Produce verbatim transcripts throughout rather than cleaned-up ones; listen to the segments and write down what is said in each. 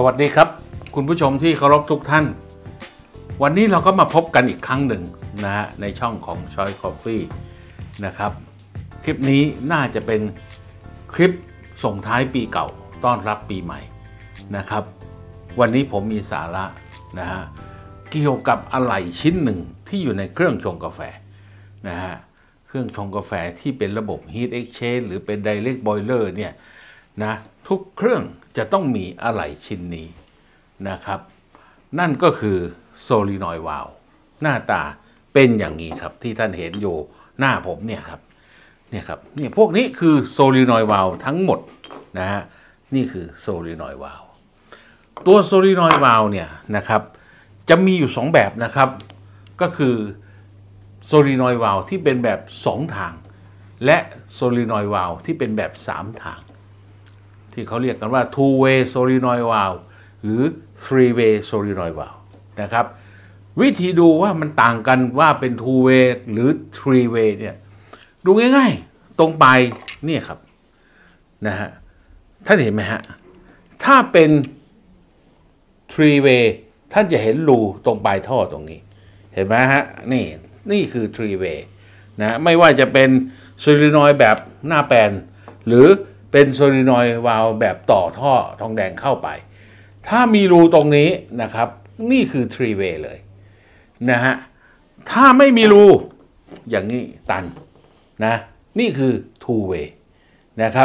วัสดีครับคุณผู้ชมที่เคารพทุกท่านวันนี้เราก็มาพบกันอีกครั้งหนึ่งนะฮะในช่องของ Choice Coffee นะครับคลิปนี้น่าจะเป็นคลิปส่งท้ายปีเก่าต้อนรับปีใหม่นะครับวันนี้ผมมีสาระนะฮะเกี่ยวกับอะไหล่ชิ้นหนึ่งที่อยู่ในเครื่องชงกาแฟนะฮะเครื่องชงกาแฟที่เป็นระบบ Heat Exchange หรือเป็น Direct Boiler เนี่ยนะทุกเครื่องจะต้องมีอะไหล่ชิ้นนี้นะครับนั่นก็คือโซลีนอยด์วาล์วหน้าตาเป็นอย่างนี้ครับที่ท่านเห็นอยู่หน้าผมเนี่ยครับเนี่ยครับเนี่ยพวกนี้คือโซลีนอยด์วาล์วทั้งหมดนะฮะนี่คือโซลีนอยด์วาล์วตัวโซลีนอยด์วาล์วเนี่ยนะครับจะมีอยู่สองแบบนะครับก็คือโซลีนอยด์วาล์วที่เป็นแบบสองทางและโซลีนอยด์วาล์วที่เป็นแบบสามทางที่เขาเรียกกันว่า two way solenoid valve หรือ three way solenoid valve นะครับวิธีดูว่ามันต่างกันว่าเป็น two way หรือ three way เนี่ยดูง่ายๆตรงปลายนี่ครับนะฮะท่านเห็นไหมฮะถ้าเป็น three way ท่านจะเห็นรูตรงปลายท่อตรงนี้เห็นไหมฮะนี่นี่คือ three way นะไม่ว่าจะเป็นโซลีนอยด์แบบหน้าแปลนหรือเป็นโซลีนอยด์วาล์วแบบต่อท่อทองแดงเข้าไปถ้ามีรูตรงนี้นะครับนี่คือ three way เลยนะฮะถ้าไม่มีรูอย่างนี้ตันนะนี่คือ two way นะครับ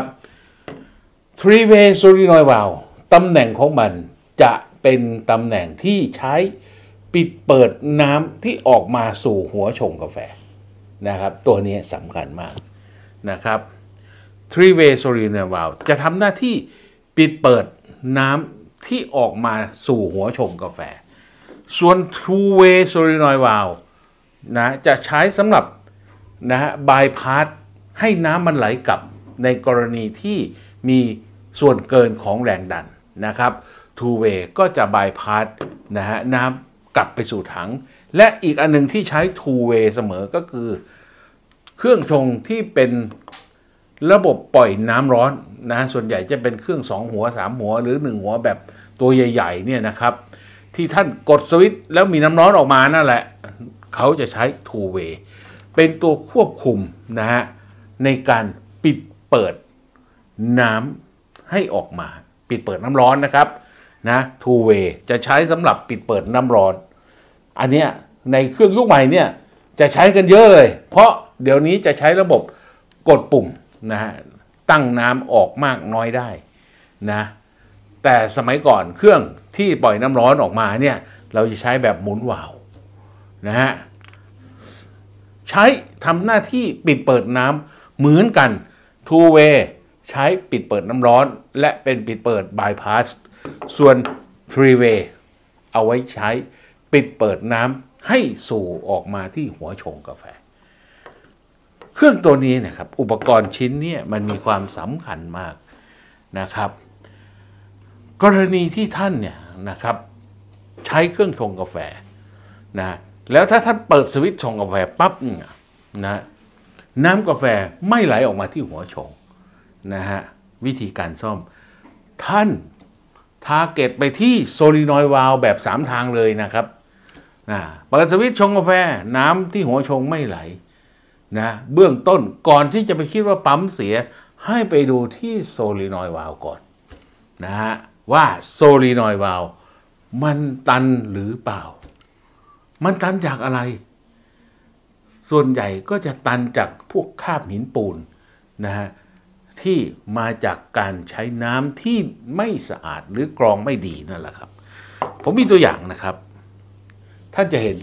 three way solenoid valve ตำแหน่งของมันจะเป็นตำแหน่งที่ใช้ปิดเปิดน้ำที่ออกมาสู่หัวชงกาแฟนะครับตัวนี้สำคัญมากนะครับthree way solenoid valve จะทำหน้าที่ปิดเปิดน้ำที่ออกมาสู่หัวชงกาแฟส่วน two way solenoid valve นะจะใช้สำหรับนะฮะ bypass ให้น้ำมันไหลกลับในกรณีที่มีส่วนเกินของแรงดันนะครับ two way ก็จะ bypass นะฮะน้ำกลับไปสู่ถังและอีกอันนึงที่ใช้ two way เสมอก็คือเครื่องชงที่เป็นระบบปล่อยน้ำร้อนนะส่วนใหญ่จะเป็นเครื่องสองหัวสามหัวหรือหนึ่งหัวแบบตัวใหญ่ๆเนี่ยนะครับที่ท่านกดสวิตช์แล้วมีน้ำร้อนออกมานั่นแหละเขาจะใช้ two way เป็นตัวควบคุมนะฮะในการปิดเปิดน้ำให้ออกมาปิดเปิดน้ำร้อนนะครับนะ two way จะใช้สำหรับปิดเปิดน้ำร้อนอันเนี้ยในเครื่องยุคใหม่เนี่ยจะใช้กันเยอะเลยเพราะเดี๋ยวนี้จะใช้ระบบกดปุ่มนะฮะตั้งน้ำออกมากน้อยได้นะแต่สมัยก่อนเครื่องที่ปล่อยน้ำร้อนออกมาเนี่ยเราจะใช้แบบหมุนวาล์วนะฮะใช้ทำหน้าที่ปิดเปิดน้ำเหมือนกัน two way ใช้ปิดเปิดน้ำร้อนและเป็นปิดเปิด bypass ส่วน three way เอาไว้ใช้ปิดเปิดน้ำให้สู่ออกมาที่หัวชงกาแฟเครื่องตัวนี้นะครับอุปกรณ์ชิ้นนี้มันมีความสำคัญมากนะครับกรณีที่ท่านเนี่ยนะครับใช้เครื่องชงกาแฟนะแล้วถ้าท่านเปิดสวิตช์ชงกาแฟปั๊บเนี่ยนะน้ำกาแฟไม่ไหลออกมาที่หัวชงนะฮะวิธีการซ่อมท่านทาร์เก็ตไปที่โซลีนอยด์วาล์วแบบสามทางเลยนะครับนะเปิดสวิตช์ชงกาแฟน้ำที่หัวชงไม่ไหลนะเบื้องต้นก่อนที่จะไปคิดว่าปั๊มเสียให้ไปดูที่โซลีนอยด์วาล์วก่อนนะฮะว่าโซลีนอยด์วาล์วมันตันหรือเปล่ามันตันจากอะไรส่วนใหญ่ก็จะตันจากพวกคราบหินปูนนะฮะที่มาจากการใช้น้ำที่ไม่สะอาดหรือกรองไม่ดีนั่นแหละครับผมมีตัวอย่างนะครับท่านจะเห็น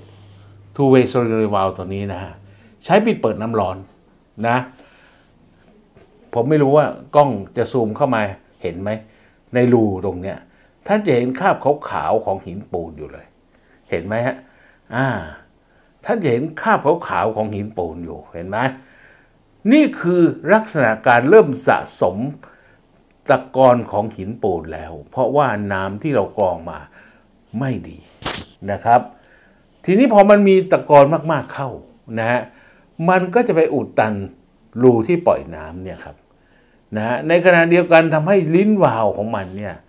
two way solenoid valve ตัวนี้นะฮะใช้ปิดเปิดน้ำร้อนนะผมไม่รู้ว่ากล้องจะซูมเข้ามาเห็นไหมในรูตรงเนี้ยท่านจะเห็นคราบขาวๆของหินปูนอยู่เลยเห็นไหมฮะอ่าท่านจะเห็นคราบขาวๆของหินปูนอยู่เห็นไหมนี่คือลักษณะการเริ่มสะสมตะกอนของหินปูนแล้วเพราะว่าน้ำที่เรากรองมาไม่ดีนะครับทีนี้พอมันมีตะกอนมากๆเข้านะฮะมันก็จะไปอุดตันรูที่ปล่อยน้ำเนี่ยครับนะฮะในขณะเดียวกันทำให้ลิ้นวาล์วของมันเนี่ย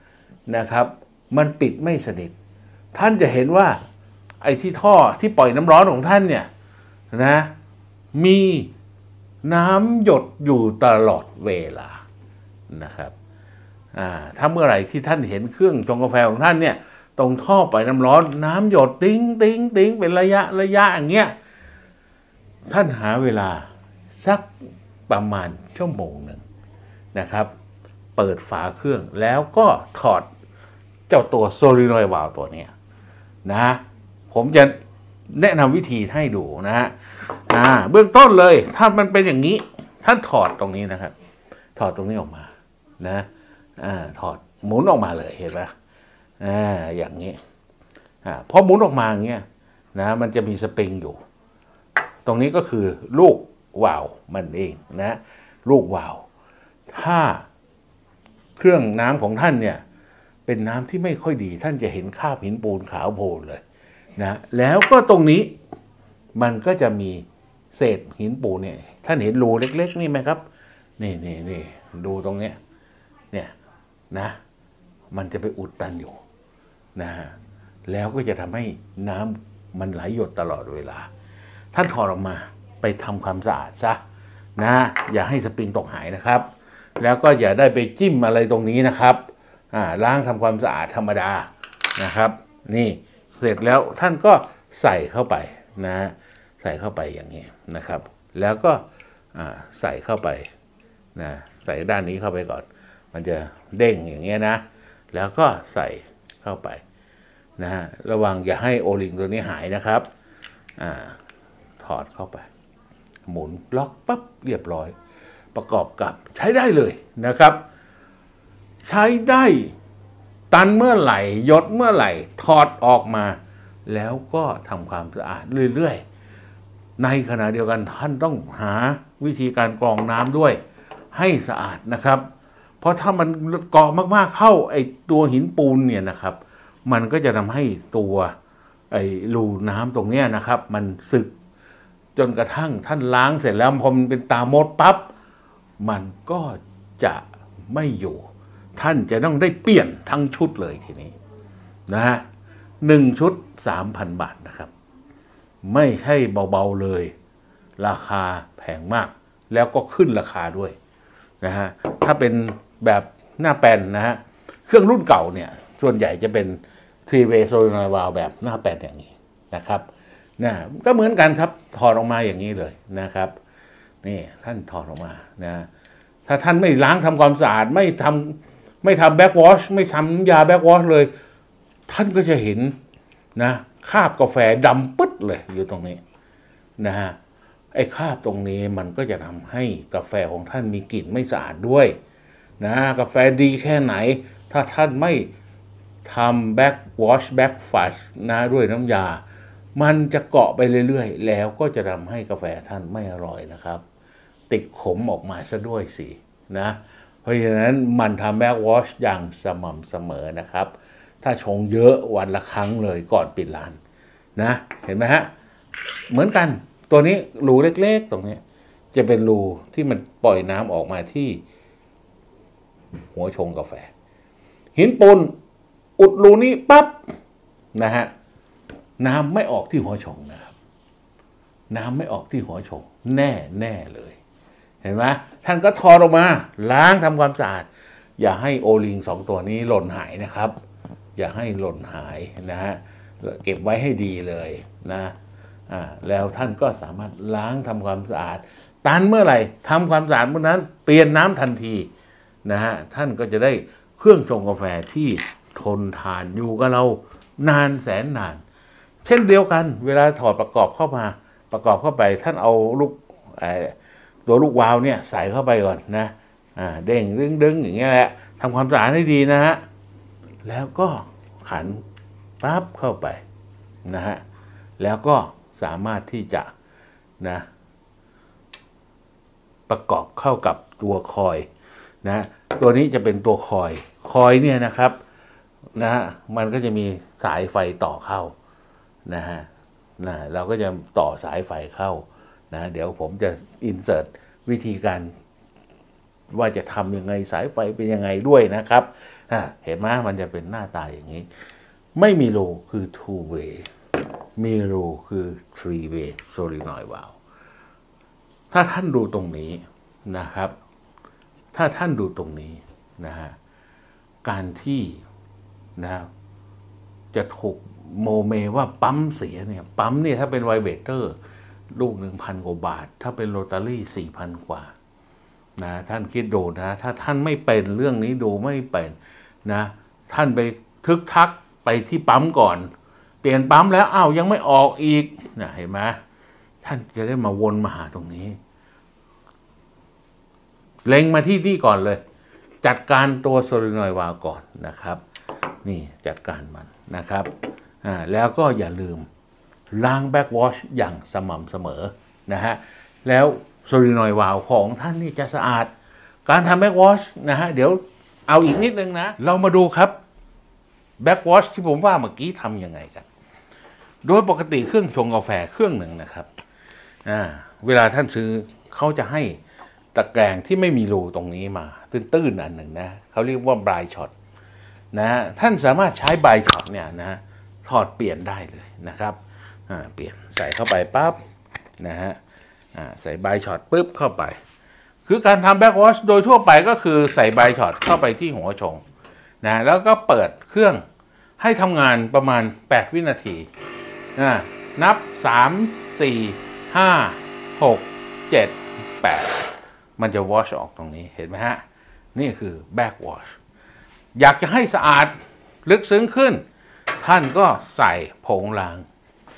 นะครับมันปิดไม่สนิทท่านจะเห็นว่าไอ้ที่ท่อที่ปล่อยน้ำร้อนของท่านเนี่ยนะมีน้ำหยดอยู่ตลอดเวลานะครับถ้าเมื่อไหร่ที่ท่านเห็นเครื่องชงกาแฟของท่านเนี่ยตรงท่อปล่อยน้ำร้อนน้ำหยดติ้งติ้งติ้งเป็นระยะระยะอย่างเงี้ยท่านหาเวลาสักประมาณชั่วโมงหนึ่งนะครับเปิดฝาเครื่องแล้วก็ถอดเจ้าตัวโซลินอยด์วาล์วตัวนี้นะผมจะแนะนำวิธีให้ดูนะฮะเบื้องต้นเลยถ้ามันเป็นอย่างนี้ท่านถอดตรงนี้นะครับถอดตรงนี้ออกมานะถอดหมุนออกมาเลยเห็นไหมอ่าอย่างนี้อ่าพอหมุนออกมาอย่างเงี้ยนะมันจะมีสปริงอยู่ตรงนี้ก็คือลูกวาล์วมันเองนะลูกวาล์วถ้าเครื่องน้ำของท่านเนี่ยเป็นน้ำที่ไม่ค่อยดีท่านจะเห็นคราบหินปูนขาวโพลนเลยนะแล้วก็ตรงนี้มันก็จะมีเศษหินปูนเนี่ยท่านเห็นรูเล็กๆนี่ไหมครับนี่นี่นี่ดูตรงเนี้ยเนี่ยนะมันจะไปอุดตันอยู่นะฮะแล้วก็จะทำให้น้ำมันไหลหยดตลอดเวลาท่านถอดออกมาไปทำความสะอาดซะนะอย่าให้สปริงตกหายนะครับแล้วก็อย่าได้ไปจิ้มอะไรตรงนี้นะครับล้างทำความสะอาดธรรมดานะครับนี่เสร็จแล้วท่านก็ใส่เข้าไปนะใส่เข้าไปอย่างนี้นะครับแล้วก็ใส่เข้าไปนะใส่ด้านนี้เข้าไปก่อนมันจะเด้งอย่างเงี้ยนะแล้วก็ใส่เข้าไปนะฮะระวังอย่าให้โอลิงตัวนี้หายนะครับอ่าถอดเข้าไปหมุนล็อกปั๊บเรียบร้อยประกอบกับใช้ได้เลยนะครับใช้ได้ตันเมื่อไหร่หยดเมื่อไหร่ถอดออกมาแล้วก็ทำความสะอาดเรื่อยๆในขณะเดียวกันท่านต้องหาวิธีการกรองน้ำด้วยให้สะอาดนะครับเพราะถ้ามันเกาะมากๆเข้าไอตัวหินปูนเนี่ยนะครับมันก็จะทำให้ตัวไอรูน้ำตรงเนี้ยนะครับมันสึกจนกระทั่งท่านล้างเสร็จแล้วพอมันเป็นตามดปั๊บมันก็จะไม่อยู่ท่านจะต้องได้เปลี่ยนทั้งชุดเลยทีนี้นะฮะหนึ่งชุด สามพัน บาทนะครับไม่ใช่เบาๆเลยราคาแพงมากแล้วก็ขึ้นราคาด้วยนะฮะถ้าเป็นแบบหน้าแป้นนะฮะเครื่องรุ่นเก่าเนี่ยส่วนใหญ่จะเป็น three way solenoid valve แบบหน้าแป้นอย่างนี้นะครับนะก็เหมือนกันครับถอดออกมาอย่างนี้เลยนะครับนี่ท่านถอดออกมานะถ้าท่านไม่ล้างทำความสะอาดไม่ทำไม่ทำแบ็กวอชไม่ทำยาแบ็กวอชเลยท่านก็จะเห็นนะคราบกาแฟดำปึ๊ดเลยอยู่ตรงนี้นะฮะไอ้คราบตรงนี้มันก็จะทำให้กาแฟของท่านมีกลิ่นไม่สะอาดด้วยนะกาแฟดีแค่ไหนถ้าท่านไม่ทำแบ็กวอชแบ็กฟัชนะด้วยน้ำยามันจะเกาะไปเรื่อยๆแล้วก็จะทำให้กาแฟท่านไม่อร่อยนะครับติดขมออกมาซะด้วยสินะเพราะฉะนั้นมันทำแบ็กวอชอย่างสม่ำเสมอนะครับถ้าชงเยอะวันละครั้งเลยก่อนปิดร้านนะเห็นไหมฮะเหมือนกันตัวนี้รูเล็กๆตรงนี้จะเป็นรูที่มันปล่อยน้ำออกมาที่หัวชงกาแฟหินปูนอุดรูนี้ปั๊บนะฮะน้ำไม่ออกที่หัวชงนะครับน้ำไม่ออกที่หัวชงแน่แน่เลยเห็นไหมท่านก็ถอดออกมาล้างทำความสะอาดอย่าให้โอลิงสองตัวนี้หล่นหายนะครับอย่าให้หล่นหายนะฮะเก็บไว้ให้ดีเลยนะอ่าแล้วท่านก็สามารถล้างทำความสะอาดตันเมื่อไหร่ทำความสะอาดเมื่อนั้นเปลี่ยนน้ำทันทีนะฮะท่านก็จะได้เครื่องชงกาแฟที่ทนทานอยู่กับเรานานแสนนานเช่นเดียวกันเวลาถอดประกอบเข้ามาประกอบเข้าไปท่านเอาลูกตัวลูกวาล์วเนี่ยใส่เข้าไปก่อนนะอ่าเด้งดึงดึงอย่างเงี้ยแหละทำความสะอาดให้ดีนะฮะแล้วก็ขันปั๊บเข้าไปนะฮะแล้วก็สามารถที่จะนะประกอบเข้ากับตัวคอยนะตัวนี้จะเป็นตัวคอยคอยเนี่ยนะครับนะฮะมันก็จะมีสายไฟต่อเข้านะฮะนะเราก็จะต่อสายไฟเข้านะเดี๋ยวผมจะอินเสิร์ตวิธีการว่าจะทำยังไงสายไฟเป็นยังไงด้วยนะครับเห็นไหมมันจะเป็นหน้าตาอย่างนี้ไม่มีรูคือ two way มีรูคือ three way solenoid valve ถ้าท่านดูตรงนี้นะครับถ้าท่านดูตรงนี้นะฮะการที่นะจะถูกโมเมว่าปั๊มเสียเนี่ยปั๊มเนี่ยถ้าเป็นไวเบเตอร์ลูกหนึ่งพันกว่าบาทถ้าเป็นโรตารี่สี่พันกว่านะท่านคิดดูนะถ้าท่านไม่เป็นเรื่องนี้ดูไม่เป็นนะท่านไปทึกทักไปที่ปั๊มก่อนเปลี่ยนปั๊มแล้วอ้าวยังไม่ออกอีกนะเห็นไหมท่านจะได้มาวนมาหาตรงนี้เล็งมาที่นี่ก่อนเลยจัดการตัวโซลินอยด์วาล์วก่อนนะครับนี่จัดการมันนะครับอ่าแล้วก็อย่าลืมล้างแบ็กวอชอย่างสม่ำเสมอนะฮะแล้วโซลินอยด์วาล์วของท่านนี่จะสะอาดการทำแบ็กวอชนะฮะเดี๋ยวเอาอีกนิดนึงนะเรามาดูครับแบ็กวอชที่ผมว่าเมื่อกี้ทำยังไงกันโดยปกติเครื่องชงกาแฟเครื่องหนึ่งนะครับอ่าเวลาท่านซื้อเขาจะให้ตะแกรงที่ไม่มีรูตรงนี้มาตื้นๆอันหนึ่งนะเขาเรียกว่าบรายช็อตนะท่านสามารถใช้บรายช็อตเนี่ยนะถอดเปลี่ยนได้เลยนะครับอ่าเปลี่ยนใส่เข้าไปปั๊บนะฮะอ่าใส่บรายช็อตปุ๊บเข้าไปคือการทำแบ็กวอชโดยทั่วไปก็คือใส่บรายช็อตเข้าไปที่หัวชงนะแล้วก็เปิดเครื่องให้ทำงานประมาณแปดวินาทีนะนับสาม สี่ ห้า หก เจ็ด แปดมันจะวอชออกตรงนี้เห็นไหมฮะนี่คือแบ็กวอชอยากจะให้สะอาดลึกซึ้งขึ้นท่านก็ใส่ผงล้าง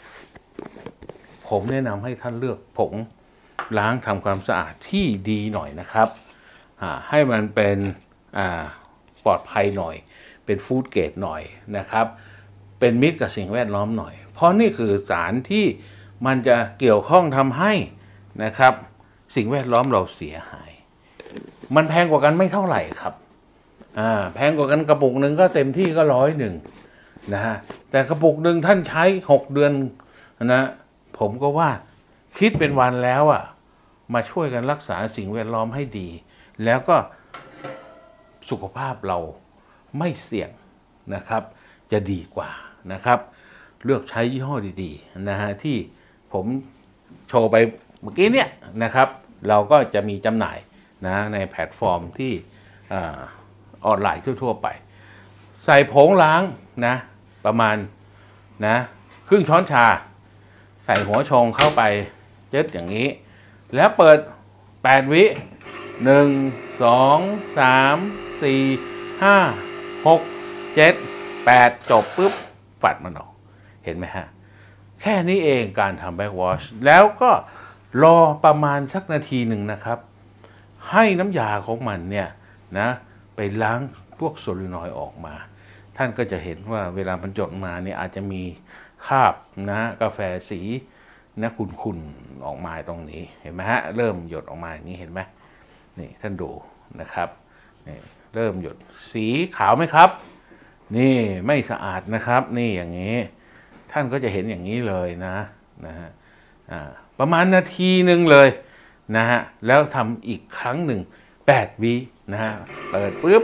ผมแนะนำให้ท่านเลือกผงล้างทำความสะอาดที่ดีหน่อยนะครับให้มันเป็นปลอดภัยหน่อยเป็นฟู้ดเกรดหน่อยนะครับเป็นมิตรกับสิ่งแวดล้อมหน่อยเพราะนี่คือสารที่มันจะเกี่ยวข้องทำให้นะครับสิ่งแวดล้อมเราเสียหายมันแพงกว่ากันไม่เท่าไหร่ครับอ่าแพงกว่ากันกระปุกหนึ่งก็เต็มที่ก็ร้อยหนึ่งนะฮะแต่กระปุกหนึ่งท่านใช้หกเดือนนะผมก็ว่าคิดเป็นวันแล้วอ่ะมาช่วยกันรักษาสิ่งแวดล้อมให้ดีแล้วก็สุขภาพเราไม่เสี่ยงนะครับจะดีกว่านะครับเลือกใช้ยี่ห้อดีๆนะฮะที่ผมโชว์ไปเมื่อกี้เนี่ยนะครับเราก็จะมีจำหน่ายนะในแพลตฟอร์มที่ออนไลน์ทั่วๆไปใส่ผงล้างนะประมาณนะครึ่งช้อนชาใส่หัวชงเข้าไปเจ็ดอย่างนี้แล้วเปิดแปดวิหนึ่ง สอง สาม สี่ ห้า หก เจ็ด แปดจบปุ๊บฝัดมันออกเห็นไหมฮะแค่นี้เองการทำแบ็กวอชแล้วก็รอประมาณสักนาทีหนึ่งนะครับให้น้ำยาของมันเนี่ยนะไปล้างพวกโซลินอยด์ออกมาท่านก็จะเห็นว่าเวลามันหยดมาเนี่ยอาจจะมีคราบนะกาแฟสีนะขุ่นๆออกมาตรงนี้เห็นไหมฮะเริ่มหยดออกมาอย่างนี้เห็นไหมนี่ท่านดูนะครับนี่เริ่มหยดสีขาวไหมครับนี่ไม่สะอาดนะครับนี่อย่างนี้ท่านก็จะเห็นอย่างนี้เลยนะนะฮะประมาณนาทีหนึ่งเลยนะฮะแล้วทำอีกครั้งหนึ่งแปดวินะฮะเปิดปุ๊บ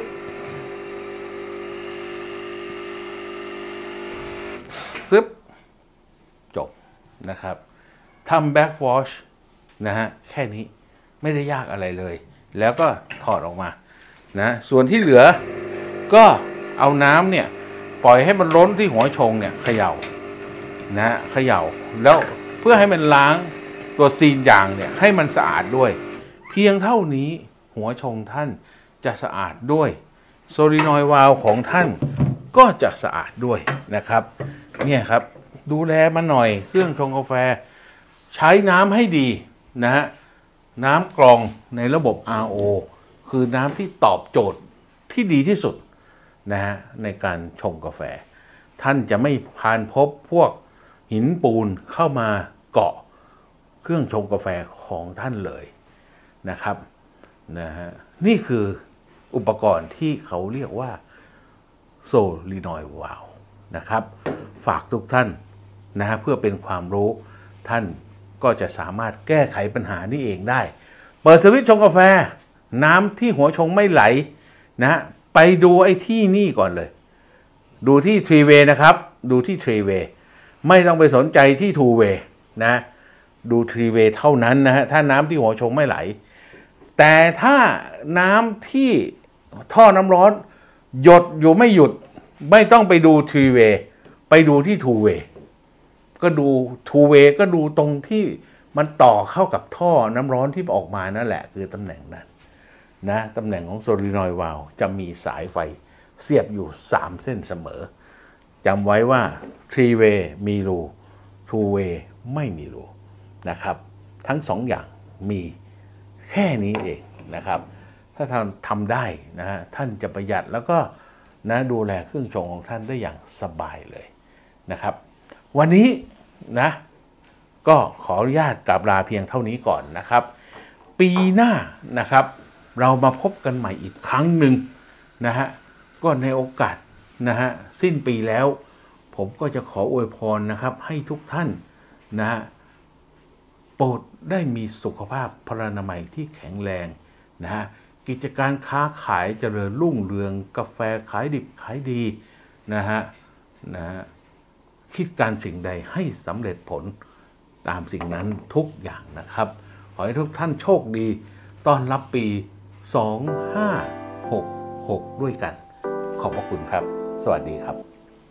ซึบจบนะครับทำแบ็กวอชนะฮะแค่นี้ไม่ได้ยากอะไรเลยแล้วก็ถอดออกมานะส่วนที่เหลือก็เอาน้ำเนี่ยปล่อยให้มันล้นที่หัวชงเนี่ยเขย่านะเขย่าแล้วเพื่อให้มันล้างตัวซีนยางเนี่ยให้มันสะอาดด้วยเพียงเท่านี้หัวชงท่านจะสะอาดด้วยโซลินอยด์วาล์วของท่านก็จะสะอาดด้วยนะครับเนี่ยครับดูแลมันหน่อยเครื่องชงกาแฟใช้น้ำให้ดีนะฮะน้ำกรองในระบบ อาร์ โอ คือน้ำที่ตอบโจทย์ที่ดีที่สุดนะฮะในการชงกาแฟท่านจะไม่ผ่านพบพวกหินปูนเข้ามาเกาะเครื่องชงกาแฟของท่านเลยนะครับนะฮะนี่คืออุปกรณ์ที่เขาเรียกว่าโซลินอยด์วาล์วนะครับฝากทุกท่านนะฮะเพื่อเป็นความรู้ท่านก็จะสามารถแก้ไขปัญหานี้เองได้เปิดสวิตช์ชงกาแฟน้ำที่หัวชงไม่ไหลนะไปดูไอ้ที่นี่ก่อนเลยดูที่ทรีเวย์นะครับดูที่ทรีเวย์ไม่ต้องไปสนใจที่ทูเวย์นะดูทรีเวย์เท่านั้นนะฮะถ้าน้ำที่หัวชงไม่ไหลแต่ถ้าน้ำที่ท่อน้ำร้อนหยดอยู่ไม่หยุดไม่ต้องไปดูทรีเวย์ไปดูที่ทูเวย์ก็ดูทูเวย์ก็ดูตรงที่มันต่อเข้ากับท่อน้ำร้อนที่ออกมานั่นแหละคือตำแหน่งนั้นนะตำแหน่งของโซลินอยด์วาล์วจะมีสายไฟเสียบอยู่สามเส้นเสมอจำไว้ว่าทรีเวย์มีรูทูเวย์ไม่มีรูนะครับทั้งสองอย่างมีแค่นี้เองนะครับถ้าท่านทำได้นะฮะท่านจะประหยัดแล้วก็นะดูแลเครื่องชงของท่านได้อย่างสบายเลยนะครับวันนี้นะก็ขออนุญาตกราบลาเพียงเท่านี้ก่อนนะครับปีหน้านะครับเรามาพบกันใหม่อีกครั้งหนึ่งนะฮะก็ในโอกาสนะฮะสิ้นปีแล้วผมก็จะขออวยพรนะครับให้ทุกท่านนะฮะโปรดได้มีสุขภาพพลานามัยที่แข็งแรงนะฮะกิจการค้าขายเจริญรุ่งเรืองกาแฟขายดิบขายดีนะฮะนะฮะคิดการสิ่งใดให้สำเร็จผลตามสิ่งนั้นทุกอย่างนะครับขอให้ทุกท่านโชคดีต้อนรับปีสองห้าหกหกด้วยกันขอบพระคุณครับสวัสดีครับ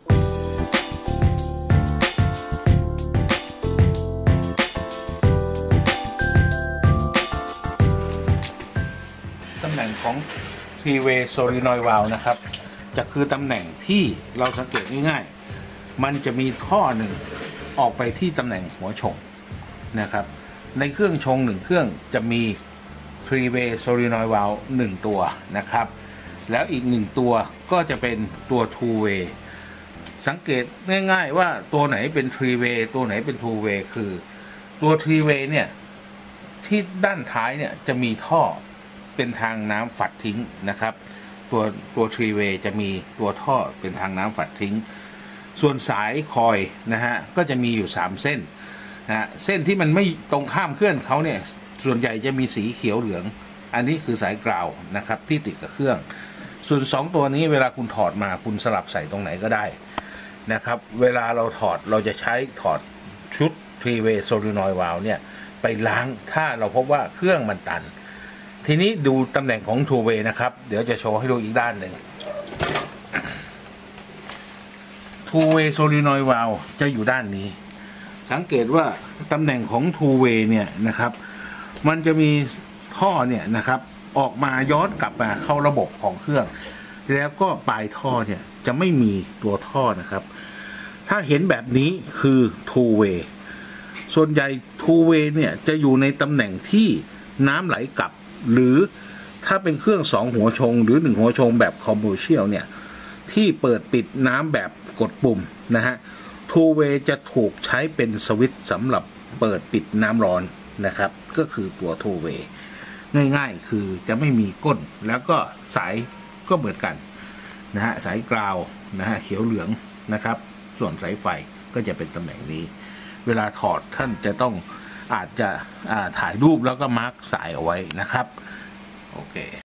ตำแหน่งของ three way solenoid valve นะครับจะคือตำแหน่งที่เราสังเกตง่ายๆมันจะมีท่อหนึ่งออกไปที่ตำแหน่งหัวชงนะครับในเครื่องชงหนึ่งเครื่องจะมี three way solenoid valve หนึ่งตัวนะครับแล้วอีกหนึ่งตัวก็จะเป็นตัว two way สังเกตง่ายๆว่าตัวไหนเป็น three way ตัวไหนเป็น two way คือตัว three way เนี่ยที่ด้านท้ายเนี่ยจะมีท่อเป็นทางน้ำฝัดทิ้งนะครับตัวตัว three way จะมีตัวท่อเป็นทางน้ำฝัดทิ้งส่วนสายคอยนะฮะก็จะมีอยู่สามเส้นนะเส้นที่มันไม่ตรงข้ามเครื่องเขาเนี่ยส่วนใหญ่จะมีสีเขียวเหลืองอันนี้คือสายกราวนะครับที่ติดกับเครื่องส่วนสองตัวนี้เวลาคุณถอดมาคุณสลับใส่ตรงไหนก็ได้นะครับเวลาเราถอดเราจะใช้ถอดชุด three way solenoid valve เนี่ยไปล้างถ้าเราพบว่าเครื่องมันตันทีนี้ดูตำแหน่งของ two way นะครับเดี๋ยวจะโชว์ให้ดูอีกด้านหนึ่ง two way solenoid valve จะอยู่ด้านนี้สังเกตว่าตำแหน่งของ two way เนี่ยนะครับมันจะมีท่อเนี่ยนะครับออกมาย้อนกลับมาเข้าระบบของเครื่องแล้วก็ปลายท่อเนี่ยจะไม่มีตัวท่อนะครับถ้าเห็นแบบนี้คือ two way ส่วนใหญ่ two way เนี่ยจะอยู่ในตำแหน่งที่น้ำไหลกลับหรือถ้าเป็นเครื่องสองหัวชงหรือหนึ่งหัวชงแบบคอมเมอร์เชียลเนี่ยที่เปิดปิดน้ำแบบกดปุ่มนะฮะ two way จะถูกใช้เป็นสวิตช์สำหรับเปิดปิดน้ำร้อนนะครับก็คือตัว two way ง่ายๆคือจะไม่มีก้นแล้วก็สายก็เหมือนกันนะฮะสายกราวนะฮะเขียวเหลืองนะครับส่วนสายไฟก็จะเป็นตำแหน่งนี้เวลาถอดท่านจะต้องอาจจะถ่ายรูปแล้วก็มาร์กสายเอาไว้นะครับโอเค